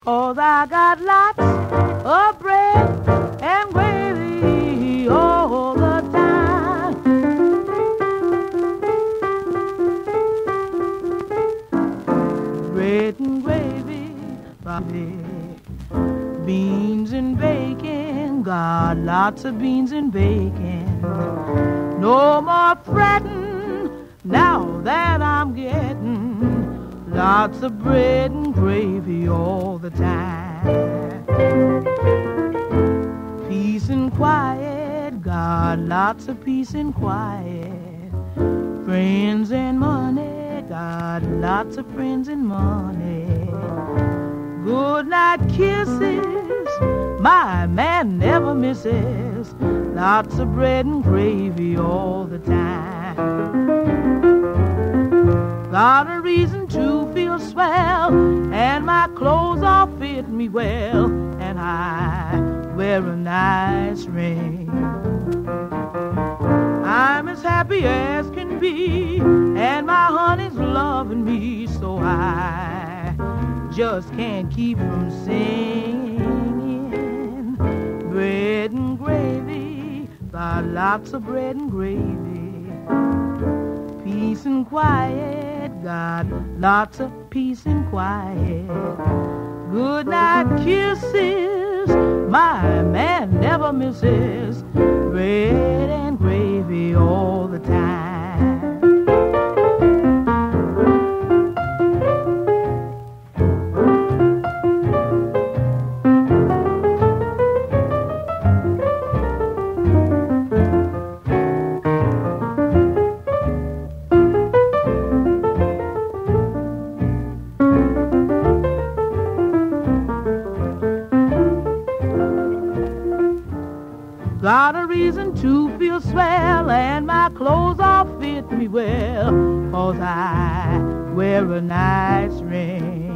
'cause I got lots of bread and gravy all the time. Bread and gravy, beans and bacon, got lots of beans and bacon. No more fretting now that I'm getting lots of bread and gravy all the time. Peace and quiet, got lots of peace and quiet. Friends and money, got lots of friends and money. Good night kisses, my man never misses. Lots of bread and gravy all the time. Got a reason to feel swell, and my clothes all fit me well, and I wear a nice ring. I'm as happy as can be, and my honey's loving me, so I just can't keep from singing. Bread and gravy, got lots of bread and gravy. Peace and quiet, got lots of peace and quiet. Good night kisses, my man never misses. Bread and gravy all the time. Got a reason to feel swell, and my clothes all fit me well, 'cause I wear a nice ring.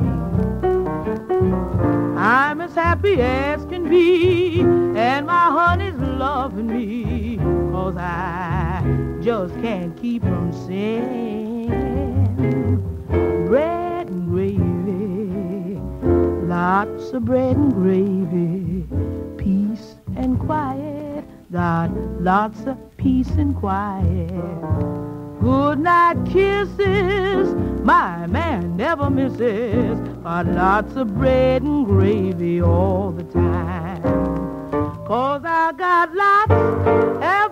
I'm as happy as can be, and my honey's loving me, 'cause I just can't keep from singing. Bread and gravy, lots of bread and gravy, peace and quiet. Got lots of peace and quiet. Good night kisses, my man never misses. Got lots of bread and gravy all the time. 'Cause I got lots of